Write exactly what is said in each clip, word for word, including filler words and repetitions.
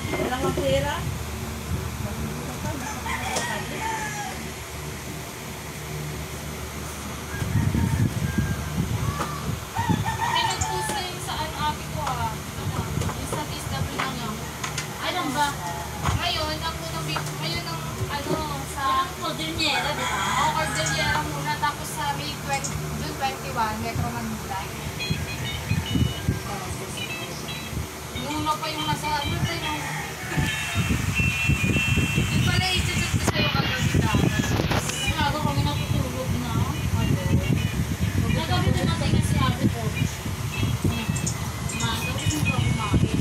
Walang mapira. Ngayon, ang unang ngayon ang ano, sa Cordillera, di ba? Oo, Cordillera muna, tapos sa May June twenty-one, Metro Manila. Yung una pa yung nasa, ano ba yung... Yung pala, i-chat ko sa'yo kagabi dapat. Nago kami natutulog na. Ano? Nagabi din natin kasi sabi ko. Maga, kasi hindi ako kumain.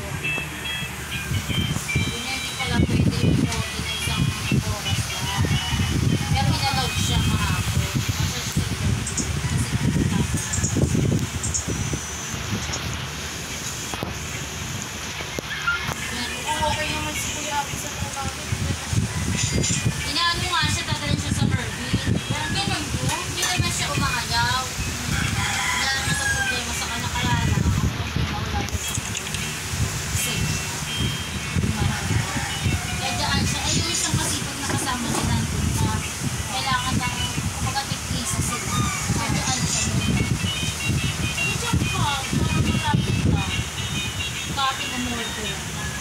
Inaano nga siya, dadalhin siya sa Merville. Ganun doon, hindi naman siya umaayaw. Wala naman sa problema sa kanya, kaya lang ang problema wala doon sa kanya. Safe siya. Kaya dyan siya, ay yung isang masipag na kasama niya nandun na kailangan ng kumagatik-isa sila. Kaya dyan siya doon. Sabi dyan ka, parang malapit ka. Copy ng Merville.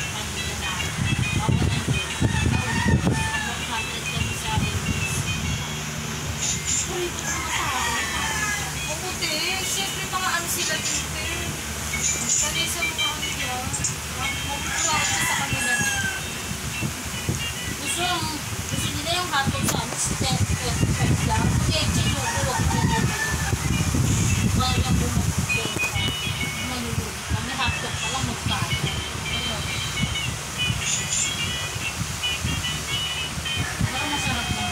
Siyempre mga ano sila dito. Sanay sa mga ano yan. Magpapalawag siya sa kanila. Gusto, gusto nila yung hotdog sa ano, ten pesos lang. Kaya i-change yung buwag ko yung wala yung bumag ko. Malulog. Kami hotdog pa lang magkano. Ayun. Pero masarap lang.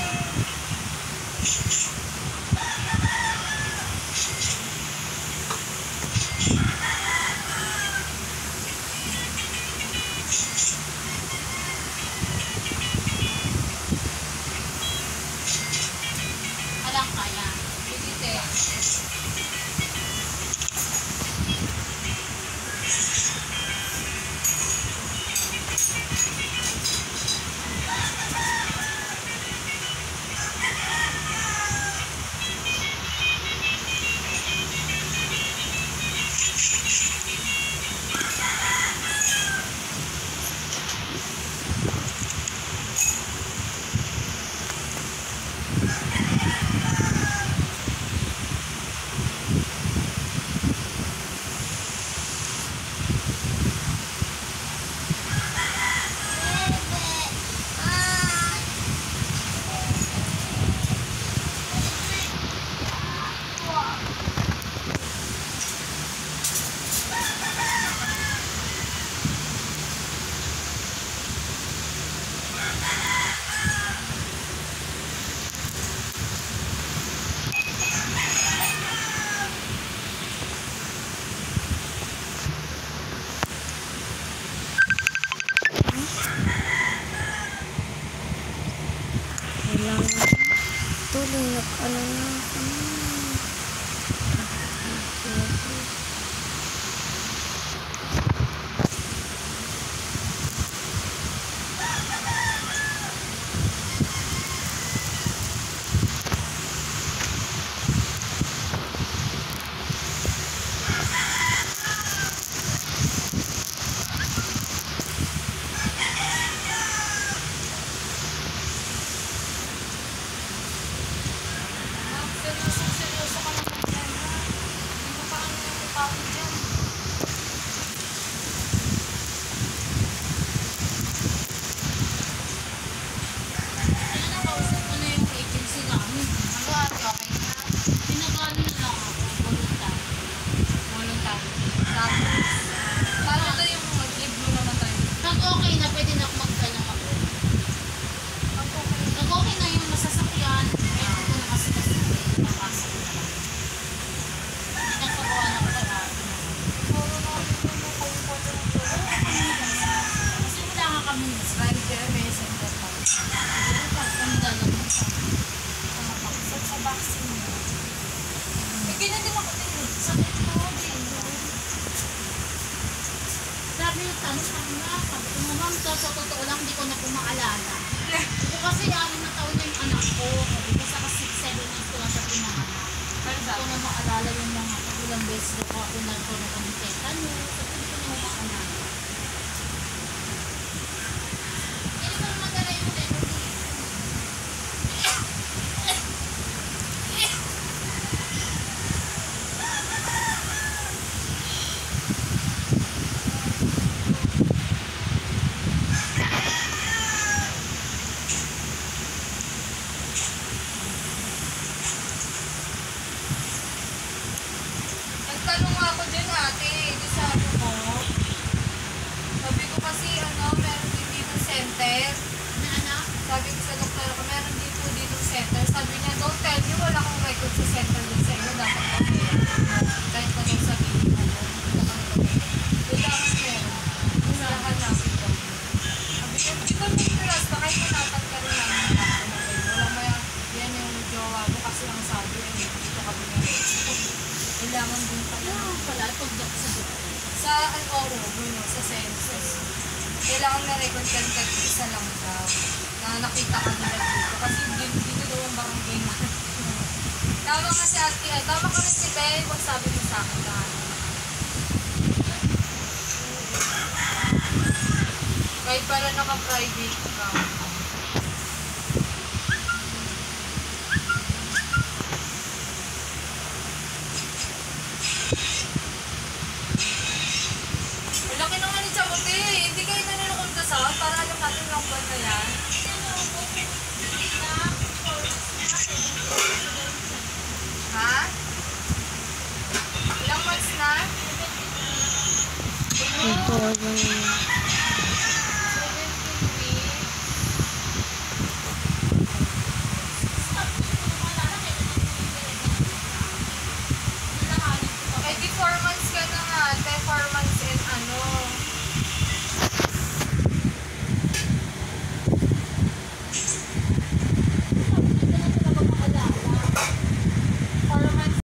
Tuloy na ano na. Sabi yung tanong sa mga, sabi ko naman, sa totoo lang, hindi ko na po maalala. Ito kasi anim na taon na yung anak ko. Sabi ko sa kasi seven months ko lang siya pinanganak. Pero Hindi ko na maalala yung mga ilang beses na ko ako nagkaroon ng tetanus. Sabi ko na maalala. Hindi ko naman dala yung memory. nagtanong nga ako dyan ate, di sabi ko. Sabi ko kasi ano, meron din dito center. Na anak? Sabi ko sa doktor ko, meron dito dito center. Sabi niya, don't tell me, wala akong record sa center din sa inyo. Dapat pa meron. Kahit pa daw sabihin mo, kailangan meron. Kailangan namin daw. Sabi ko, di ba may class pa kahit manapat ka rin namin natin. Wala maya, yan yung jowa mo kasi ang sabi, eh, dito kami meron. Kailangan din pala. Ano pala? Pagdak sa doktor. Sa ano, ano, sa census. Kailangan na record ka kahit isa lang daw. Na nakita ka nila dito. Kasi dito, dito daw ang barangay na. Tama ka si ate. ah, Tama ka rin si Bey. Huwag sabi mo sa akin na. Kahit para naka-private ka.